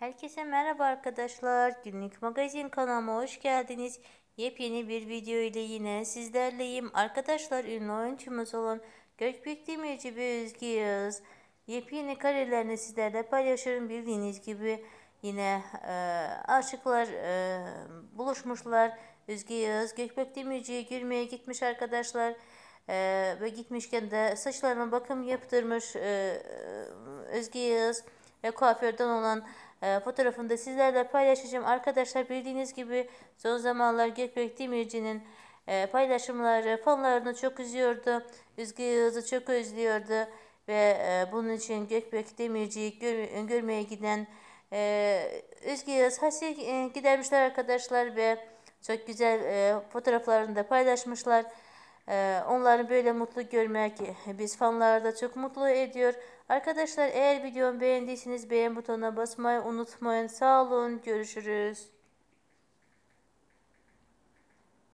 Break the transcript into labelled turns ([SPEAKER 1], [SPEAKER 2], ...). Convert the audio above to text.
[SPEAKER 1] Herkese merhaba arkadaşlar. Günlük magazin kanalıma hoş geldiniz. Yepyeni bir video ile yine sizlerleyim. Arkadaşlar ünlü oyuncumuz olan Gökbek Demirci ve Özge Yağız yepyeni karelerini sizlerle paylaşıyorum. Bildiğiniz gibi yine aşıklar buluşmuşlar. Özge Yağız Gökbek Demirci'ye gülmeye gitmiş arkadaşlar. Ve gitmişken de saçlarına bakım yaptırmış Özge Yağız ve kuaförden olan fotoğrafını da sizlerle paylaşacağım. Arkadaşlar bildiğiniz gibi son zamanlar Gökbek Demirci'nin paylaşımları fanlarını çok üzüyordu. Özge Yağız'ı çok özlüyordu ve bunun için Gökbek Demirci'yi görmeye giden Özge Yağız hasret gidermişler arkadaşlar ve çok güzel fotoğraflarını da paylaşmışlar. Onları böyle mutlu görmek biz fanları da çok mutlu ediyor. Arkadaşlar eğer videomu beğendiyseniz beğen butonuna basmayı unutmayın. Sağ olun, görüşürüz.